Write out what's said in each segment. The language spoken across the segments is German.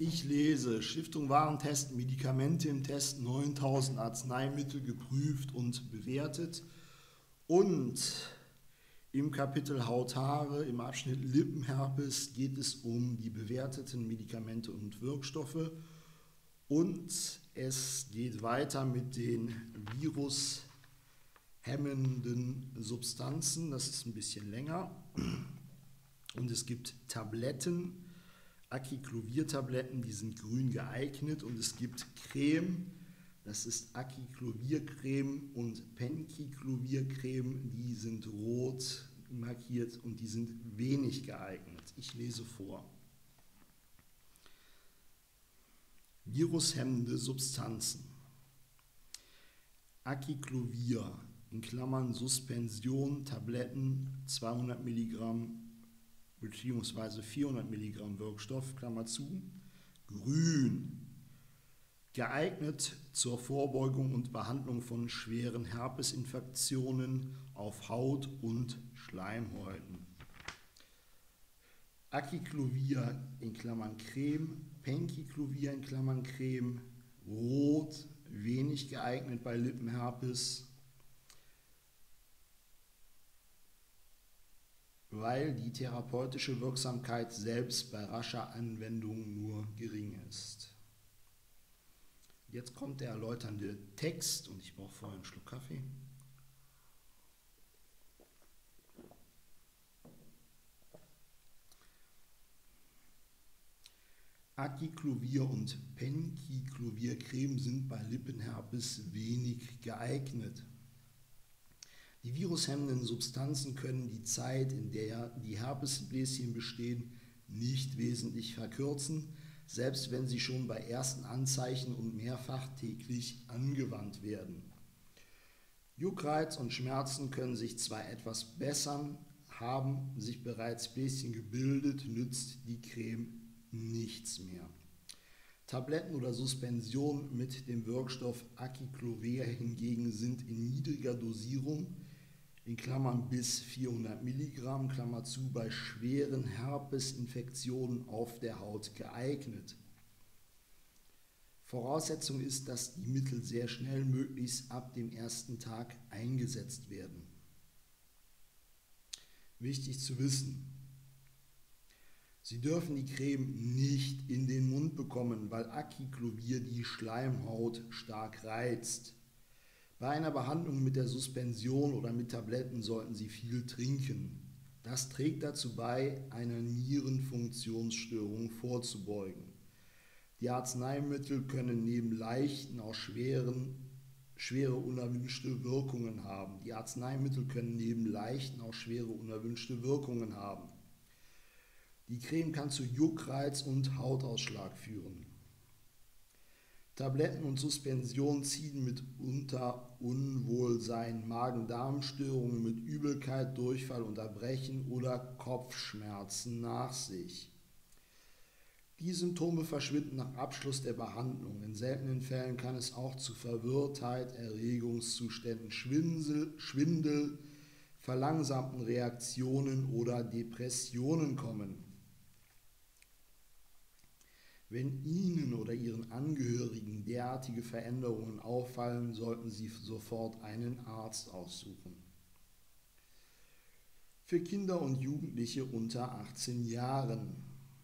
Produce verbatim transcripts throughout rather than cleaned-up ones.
Ich lese Stiftung Warentest, Medikamente im Test, neuntausend Arzneimittel geprüft und bewertet. Und im Kapitel Haut-Haare, im Abschnitt Lippenherpes, geht es um die bewerteten Medikamente und Wirkstoffe. Und es geht weiter mit den virushemmenden Substanzen. Das ist ein bisschen länger. Und es gibt Tabletten, Aciclovir-Tabletten, die sind grün geeignet. Und es gibt Creme, das ist Aciclovir-Creme und Penciclovir-Creme, die sind rot markiert und die sind wenig geeignet. Ich lese vor. Virushemmende Substanzen. Aciclovir, in Klammern Suspension, Tabletten, zweihundert Milligramm bzw. vierhundert Milligramm Wirkstoff, Klammer zu, grün, geeignet zur Vorbeugung und Behandlung von schweren Herpesinfektionen auf Haut und Schleimhäuten. Aciclovir in Klammern Creme, Penciclovir in Klammern Creme, rot, wenig geeignet bei Lippenherpes, weil die therapeutische Wirksamkeit selbst bei rascher Anwendung nur gering ist. Jetzt kommt der erläuternde Text und ich brauche vorher einen Schluck Kaffee. Aciclovir und Penciclovir-Creme sind bei Lippenherpes wenig geeignet. Die virushemmenden Substanzen können die Zeit, in der die Herpesbläschen bestehen, nicht wesentlich verkürzen, selbst wenn sie schon bei ersten Anzeichen und mehrfach täglich angewandt werden. Juckreiz und Schmerzen können sich zwar etwas bessern, haben sich bereits Bläschen gebildet, nützt die Creme nichts mehr. Tabletten oder Suspensionen mit dem Wirkstoff Aciclovir hingegen sind in niedriger Dosierung, in Klammern bis vierhundert Milligramm, Klammer zu, bei schweren Herpesinfektionen auf der Haut geeignet. Voraussetzung ist, dass die Mittel sehr schnell, möglichst ab dem ersten Tag eingesetzt werden. Wichtig zu wissen: Sie dürfen die Creme nicht in den Mund bekommen, weil Aciclovir die Schleimhaut stark reizt. Bei einer Behandlung mit der Suspension oder mit Tabletten sollten Sie viel trinken. Das trägt dazu bei, einer Nierenfunktionsstörung vorzubeugen. Die Arzneimittel können neben leichten auch schweren, schwere unerwünschte Wirkungen haben. Die Arzneimittel können neben leichten auch schwere unerwünschte Wirkungen haben. Die Creme kann zu Juckreiz und Hautausschlag führen. Tabletten und Suspensionen ziehen mitunter Unwohlsein, Magen-Darm-Störungen mit Übelkeit, Durchfall und Erbrechen oder Kopfschmerzen nach sich. Die Symptome verschwinden nach Abschluss der Behandlung. In seltenen Fällen kann es auch zu Verwirrtheit, Erregungszuständen, Schwindel, Schwindel, verlangsamten Reaktionen oder Depressionen kommen. Wenn Ihnen oder Ihren Angehörigen derartige Veränderungen auffallen, sollten Sie sofort einen Arzt aufsuchen. Für Kinder und Jugendliche unter achtzehn Jahren.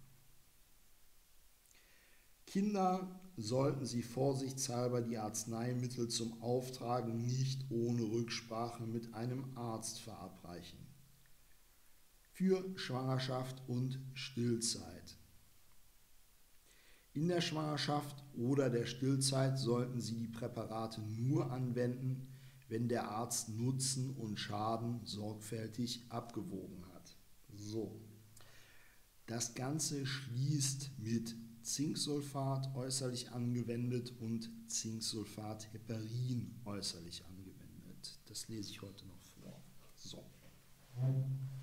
Kinder sollten Sie vorsichtshalber die Arzneimittel zum Auftragen nicht ohne Rücksprache mit einem Arzt verabreichen. Für Schwangerschaft und Stillzeit. In der Schwangerschaft oder der Stillzeit sollten Sie die Präparate nur anwenden, wenn der Arzt Nutzen und Schaden sorgfältig abgewogen hat. So. Das Ganze schließt mit Zinksulfat äußerlich angewendet und Zinksulfat-Heparin äußerlich angewendet. Das lese ich heute noch vor. So.